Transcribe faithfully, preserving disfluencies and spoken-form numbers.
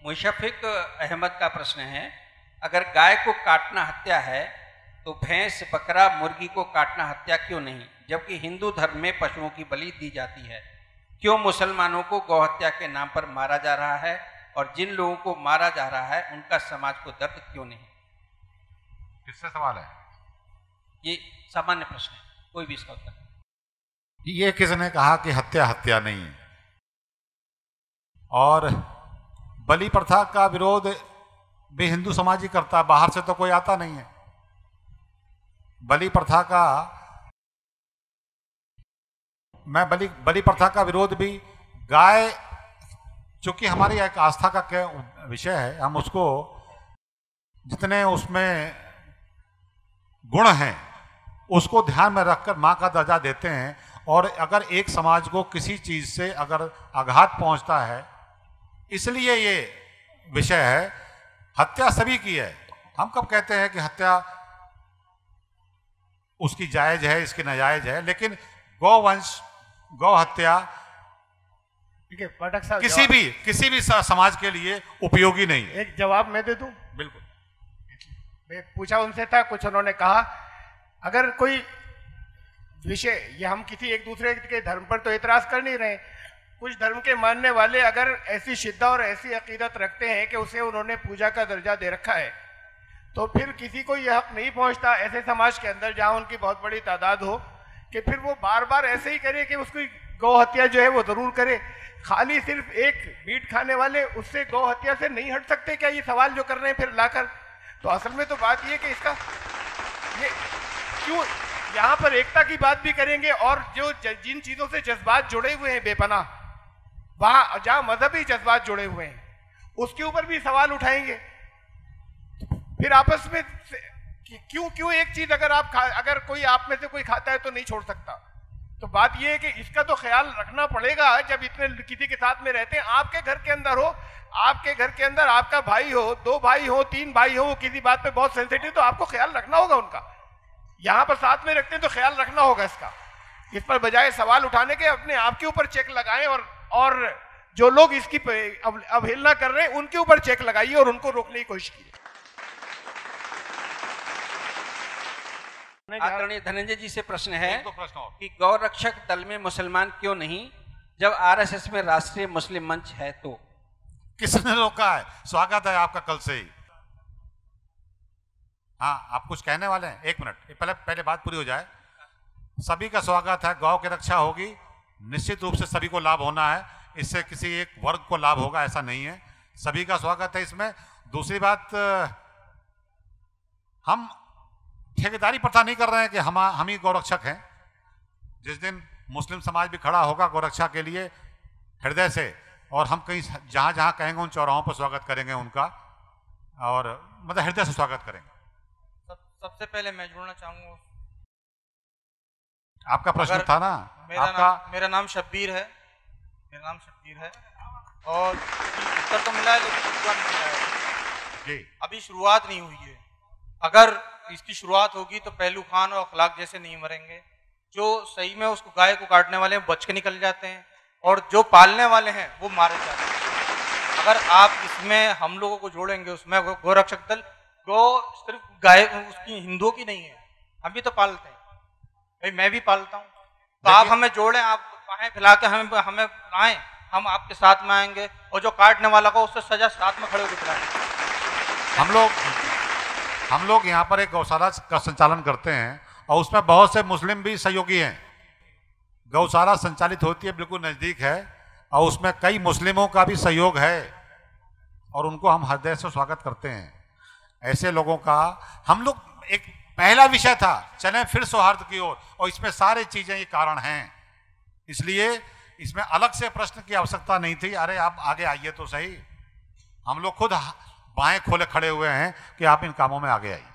मुशफ़िक अहमद का प्रश्न है, अगर गाय को काटना हत्या है तो भैंस, बकरा, मुर्गी को काटना हत्या क्यों नहीं, जबकि हिंदू धर्म में पशुओं की बलि दी जाती है? क्यों मुसलमानों को गौहत्या के नाम पर मारा जा रहा है और जिन लोगों को मारा जा रहा है उनका समाज को दर्द क्यों नहीं? किससे सवाल है? ये सामान्य प्रश्न है, कोई भी इसका उत्तर। ये किसने कहा कि हत्या हत्या नहीं है? और बलि प्रथा का विरोध भी हिंदू समाज ही करता है, बाहर से तो कोई आता नहीं है। बलि प्रथा का मैं बलि बलि प्रथा का विरोध भी, गाय चूंकि हमारी एक आस्था का क्या विषय है, हम उसको जितने उसमें गुण हैं उसको ध्यान में रखकर माँ का दर्जा देते हैं। और अगर एक समाज को किसी चीज से अगर आघात पहुंचता है, इसलिए ये विषय है। हत्या सभी की है। हम कब कहते हैं कि हत्या उसकी जायज है, इसकी नाजायज है, लेकिन गौवंश, गौ हत्या पाठक साहब किसी भी किसी भी समाज के लिए उपयोगी नहीं है। एक जवाब मैं दे दूं? बिल्कुल। मैं पूछा उनसे था, कुछ उन्होंने कहा अगर कोई विषय, ये हम किसी एक दूसरे के धर्म पर तो एतराज कर नहीं रहे, कुछ धर्म के मानने वाले अगर ऐसी शिद्दत और ऐसी अकीदत रखते हैं कि उसे उन्होंने पूजा का दर्जा दे रखा है, तो फिर किसी को यह हक नहीं पहुंचता ऐसे समाज के अंदर जहां उनकी बहुत बड़ी तादाद हो कि फिर वो बार बार ऐसे ही करे कि उसकी गौ हत्या जो है वो जरूर करे। खाली सिर्फ एक मीट खाने वाले उससे गौ हत्या से नहीं हट सकते क्या? ये सवाल जो कर रहे हैं फिर लाकर, तो असल में तो बात ये कि इसका ये क्यों यहाँ पर एकता की बात भी करेंगे और जो जिन चीजों से जज्बात जुड़े हुए हैं बेपनाह, वहां जहां मजहबी जज्बात जुड़े हुए हैं उसके ऊपर भी सवाल उठाएंगे। फिर आपस में क्यों क्यों एक चीज अगर आप खा, अगर कोई आप में से कोई खाता है तो नहीं छोड़ सकता। तो बात यह है कि इसका तो ख्याल रखना पड़ेगा जब इतने किसी के साथ में रहते हैं। आपके घर के अंदर हो, आपके घर के अंदर आपका भाई हो, दो भाई हो, तीन भाई हो, किसी बात पे बहुत सेंसिटिव, तो आपको ख्याल रखना होगा उनका। यहां पर साथ में रखते हैं तो ख्याल रखना होगा इसका। इस पर बजाय सवाल उठाने के अपने आप के ऊपर चेक लगाएं और और जो लोग इसकी अवहेलना कर रहे हैं उनके ऊपर चेक लगाइए और उनको रोकने की कोशिश कीजिए। आदरणीय धनंजय जी से प्रश्न है तो प्रश्न और। कि गौ रक्षक दल में मुसलमान क्यों नहीं, जब आरएसएस में राष्ट्रीय मुस्लिम मंच है? तो किसने रोका है? स्वागत है आपका कल से ही। हाँ, आप कुछ कहने वाले हैं? एक मिनट, पहले पहले बात पूरी हो जाए। सभी का स्वागत है, गौ की रक्षा होगी, निश्चित रूप से सभी को लाभ होना है, इससे किसी एक वर्ग को लाभ होगा ऐसा नहीं है। सभी का स्वागत है इसमें। दूसरी बात, हम ठेकेदारी प्रथा नहीं कर रहे हैं कि हम हम ही गौरक्षक हैं। जिस दिन मुस्लिम समाज भी खड़ा होगा गौरक्षा के लिए हृदय से, और हम कहीं जहां जहां कहेंगे उन चौराहों पर स्वागत करेंगे उनका, और मतलब हृदय से स्वागत करेंगे। सब, सबसे पहले मैं जुड़ना चाहूंगा। आपका प्रश्न था ना? मेरा आपका नाम मेरा नाम शब्बीर है मेरा नाम शब्बीर है और उत्तर तो मिला है लेकिन पूरा नहीं मिला है जी। अभी शुरुआत नहीं हुई है। अगर इसकी शुरुआत होगी तो पहलू खान और अखलाक जैसे नहीं मरेंगे। जो सही में उसको गाय को काटने वाले हैं बच के निकल जाते हैं और जो पालने वाले हैं वो मारे जाते हैं। अगर आप इसमें हम लोगों को जोड़ेंगे उसमें, गौरक्षक दल, गौ सिर्फ गाय उसकी हिंदुओं की नहीं है, हम भी तो पालते हैं भाई, मैं भी पालता हूँ। तो आप हमें जोड़ें, आप बाहें फैला के हमें हमें आए, हम आपके साथ में आएंगे और जो काटने वाला को उससे सजा साथ में खड़े होकर दिलाएंगे। हम लोग हम लोग यहाँ पर एक गौशाला का संचालन करते हैं और उसमें बहुत से मुस्लिम भी सहयोगी हैं। गौशाला संचालित होती है बिल्कुल नज़दीक है और उसमें कई मुस्लिमों का भी सहयोग है और उनको हम हृदय से स्वागत करते हैं। ऐसे लोगों का हम लोग, एक पहला विषय था चलें फिर सौहार्द की ओर, और इसमें सारी चीजें ये कारण हैं, इसलिए इसमें अलग से प्रश्न की आवश्यकता नहीं थी। अरे आप आगे आइए तो सही, हम लोग खुद बाहें खोले खड़े हुए हैं कि आप इन कामों में आगे आइए।